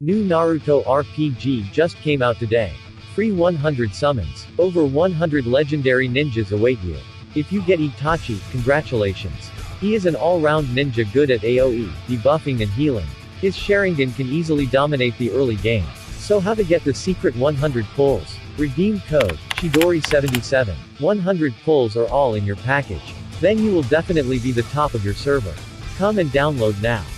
New Naruto RPG just came out today. Free 100 summons. Over 100 legendary ninjas await you. If you get Itachi, congratulations. He is an all-round ninja good at AoE, debuffing and healing. His Sharingan can easily dominate the early game. So how to get the secret 100 pulls? Redeem code Chidori77. 100 pulls are all in your package. Then you will definitely be the top of your server. Come and download now.